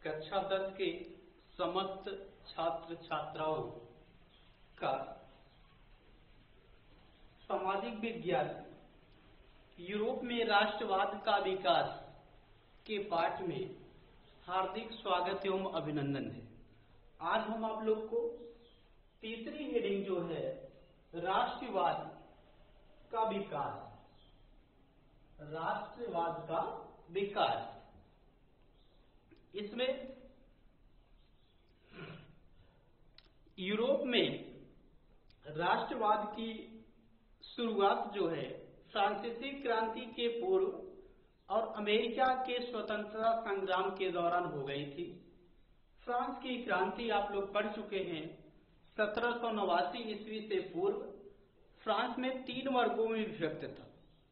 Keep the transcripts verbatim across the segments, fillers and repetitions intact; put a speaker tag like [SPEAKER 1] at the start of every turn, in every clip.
[SPEAKER 1] कक्षा दस के समस्त छात्र छात्राओं का सामाजिक विज्ञान यूरोप में राष्ट्रवाद का विकास के पाठ में हार्दिक स्वागत एवं अभिनंदन है। आज हम आप लोग को तीसरी हेडिंग जो है राष्ट्रवाद का विकास, राष्ट्रवाद का विकास, इसमें यूरोप में राष्ट्रवाद की शुरुआत जो है फ्रांसीसी क्रांति के पूर्व और अमेरिका के स्वतंत्रता संग्राम के दौरान हो गई थी। फ्रांस की क्रांति आप लोग पढ़ चुके हैं। सत्रह सौ नवासी ईस्वी से पूर्व फ्रांस में तीन वर्गों में विभक्त था।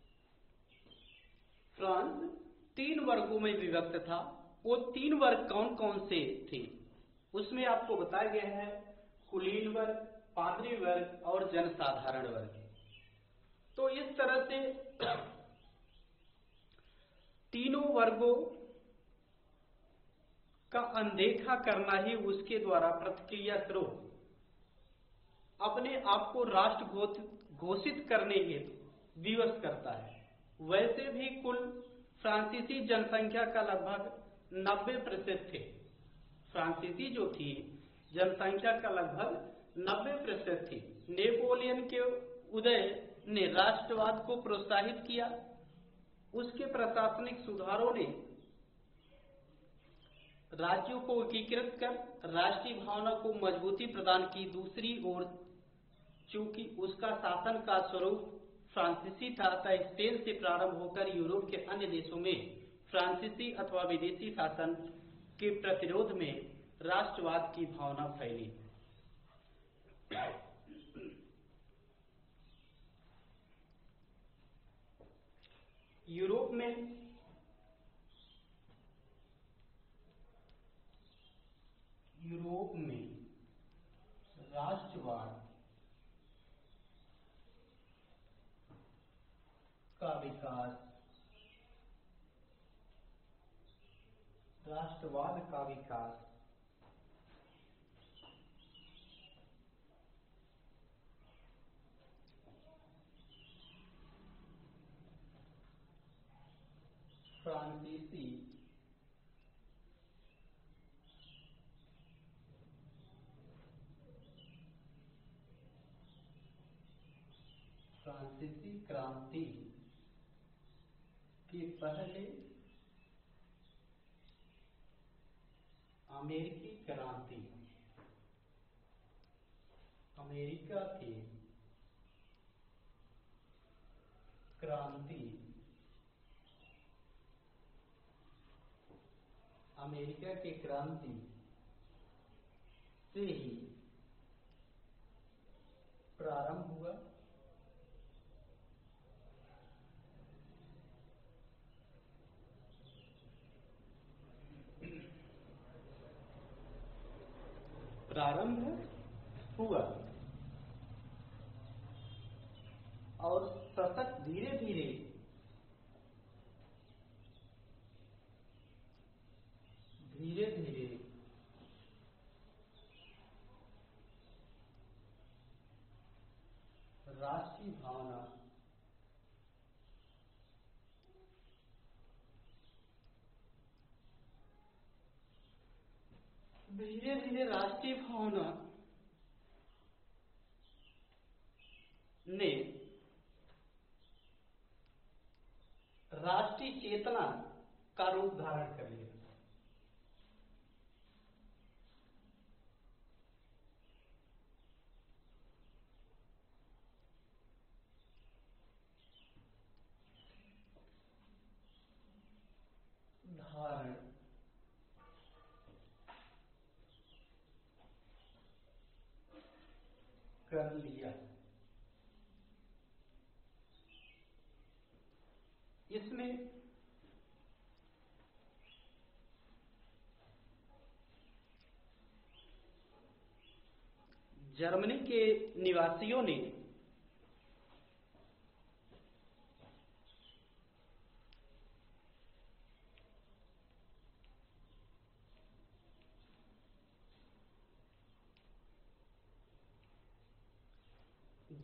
[SPEAKER 1] फ्रांस तीन वर्गों में विभक्त था। वो तीन वर्ग कौन कौन से थे उसमें आपको बताया गया है कुलीन वर्ग, पादरी वर्ग और जनसाधारण वर्ग। तो इस तरह से तीनों वर्गों का अनदेखा करना ही उसके द्वारा प्रतिक्रिया स्वरूप अपने आप को राष्ट्र घोषित करने हेतु विवश करता है। वैसे भी कुल फ्रांसीसी जनसंख्या का लगभग नब्बे प्रतिशत थे। फ्रांसीसी जो थी जनसंख्या का लगभग नब्बे प्रतिशत थी। नेपोलियन के उदय ने राष्ट्रवाद को प्रोत्साहित किया। उसके प्रशासनिक सुधारों ने राज्यों को एकीकृत कर राष्ट्रीय भावना को मजबूती प्रदान की। दूसरी ओर चूंकि उसका शासन का स्वरूप फ्रांसीसी था, अतः स्पेन से प्रारंभ होकर यूरोप के अन्य देशों में फ्रांसीसी अथवा विदेशी शासन के प्रतिरोध में राष्ट्रवाद की भावना फैली। यूरोप में यूरोप में राष्ट्रवाद का विकास राष्ट्रवाद का विकास फ्रांसीसी फ्रांसीसी क्रांति के पहले अमेरिकी क्रांति, अमेरिका की क्रांति, अमेरिका की क्रांति से ही प्रारंभ हुआ। प्रारंभ हुआ और सतत धीरे धीरे धीरे धीरे राष्ट्रीय भावना धीरे धीरे राष्ट्रीय भावना ने राष्ट्रीय चेतना का रूप धारण कर लिया। धारण कर लिया। इसमें जर्मनी के निवासियों ने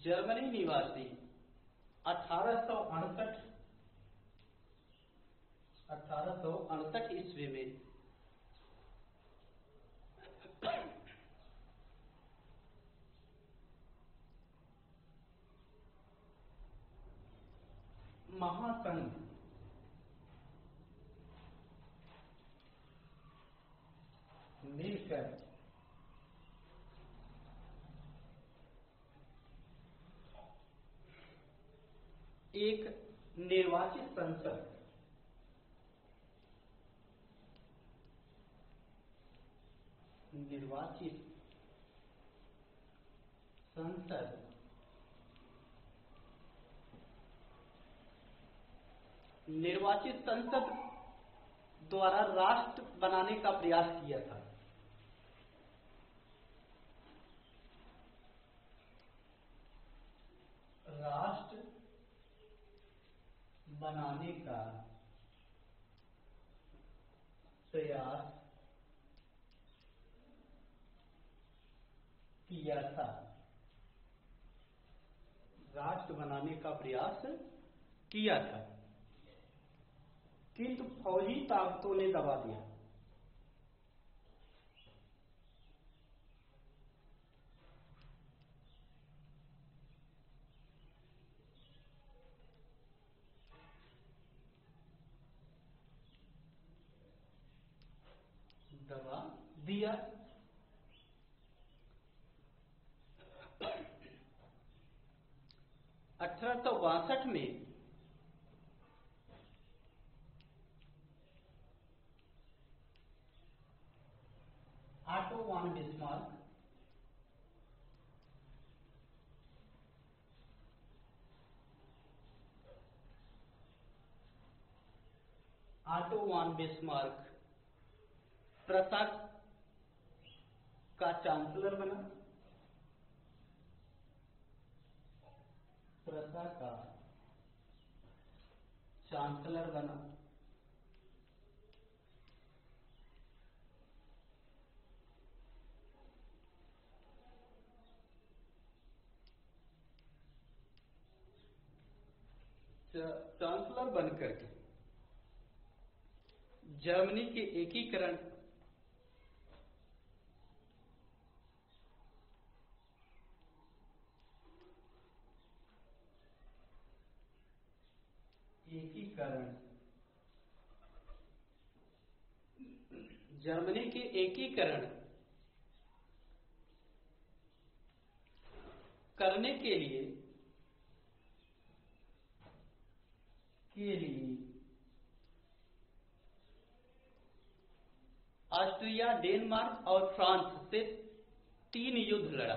[SPEAKER 1] जर्मनी निवासी अठारह सौ अड़सठ अठारह सौ अड़सठ ईस्वी में महासंघ मिलकर एक निर्वाचित संसद निर्वाचित संसद निर्वाचित संसद द्वारा राष्ट्र बनाने का प्रयास किया था। राष्ट्र बनाने का प्रयास किया था राष्ट्र बनाने का प्रयास किया था किंतु फौजी ताकतों ने दबा दिया। दबा दिया अठारह सौ बासठ में Otto von Bismarck Otto von Bismarck Prussia का चांसलर बना। प्रसा का चांसलर बना। चांसलर बनकर के जर्मनी के एकीकरण एकीकरण जर्मनी के एकीकरण करने के लिए के लिए ऑस्ट्रिया, डेनमार्क और फ्रांस से तीन युद्ध लड़ा।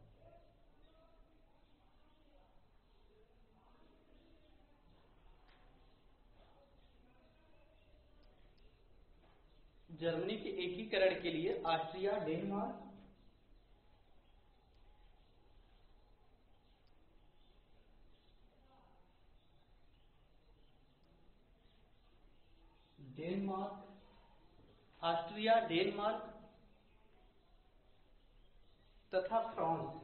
[SPEAKER 1] जर्मनी के एकीकरण के लिए Austria, Denmark Denmark Austria, Denmark तथा फ्रांस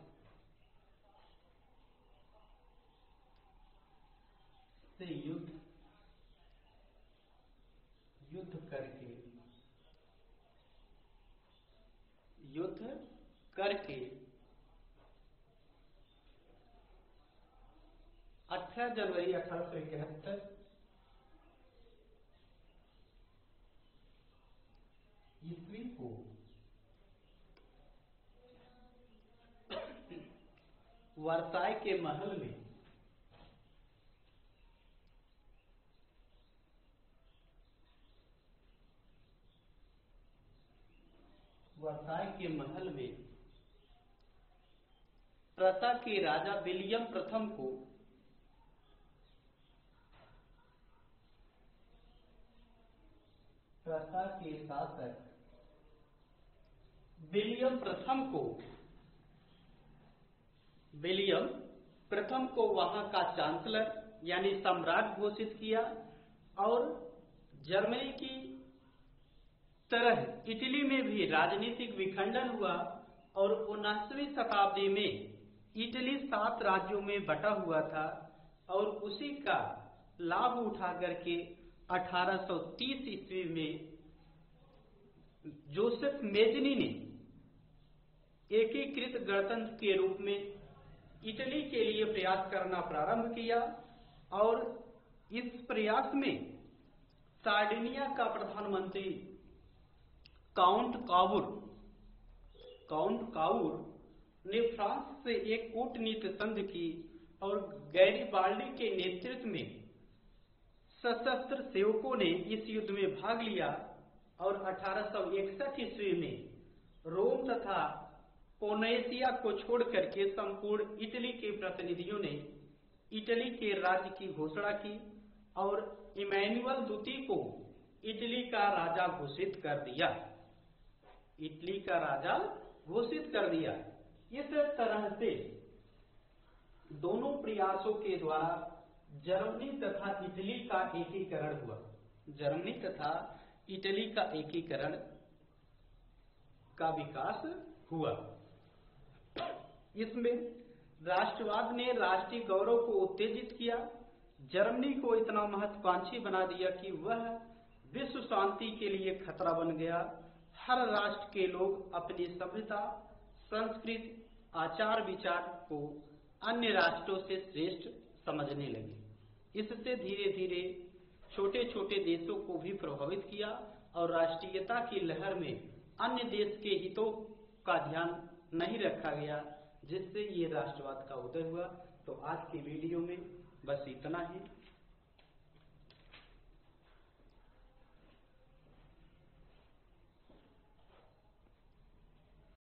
[SPEAKER 1] से युद्ध युद्ध करके युद्ध करके अठारह जनवरी अठारह सौ इकहत्तर ईस्वी को वर्साय के महल में वर्साय के महल में प्रसा के राजा विलियम प्रथम को प्रसा के शासक विलियम प्रथम को विलियम प्रथम को वहां का चांसलर यानी सम्राट घोषित किया और जर्मनी की तरह इटली में भी राजनीतिक विखंडन हुआ और उन्नीसवीं शताब्दी में इटली सात राज्यों में बटा हुआ था और उसी का लाभ उठा करके अठारह सौ तीस ईस्वी में जोसेफ मेजनी ने एकीकृत गणतंत्र के रूप में इटली के लिए प्रयास करना प्रारंभ किया और इस प्रयास में सार्डिनिया का प्रधानमंत्री काउंट काउर काउंट काउर ने फ्रांस से एक कूटनीति संधि की और गैरिबाल्डी के नेतृत्व में सशस्त्र सेवकों ने इस युद्ध में भाग लिया और अठारह सौ इकसठ ईस्वी में रोम तथा पोनेसिया को छोड़कर के संपूर्ण इटली के प्रतिनिधियों ने इटली के राज्य की घोषणा की और इमैनुअल द्वितीय को इटली का राजा घोषित कर दिया इटली का राजा घोषित कर दिया। इस तरह से दोनों प्रयासों के द्वारा जर्मनी तथा इटली का एकीकरण हुआ जर्मनी तथा इटली का एकीकरण का विकास हुआ। इसमें राष्ट्रवाद ने राष्ट्रीय गौरव को उत्तेजित किया, जर्मनी को इतना महत्वाकांक्षी बना दिया कि वह विश्व शांति के लिए खतरा बन गया। हर राष्ट्र के लोग अपनी सभ्यता, संस्कृति, आचार विचार को अन्य राष्ट्रों से श्रेष्ठ समझने लगे। इससे धीरे धीरे छोटे छोटे देशों को भी प्रभावित किया और राष्ट्रीयता की लहर में अन्य देश के हितों का ध्यान नहीं रखा गया, जिससे ये राष्ट्रवाद का उदय हुआ। तो आज की वीडियो में बस इतना ही।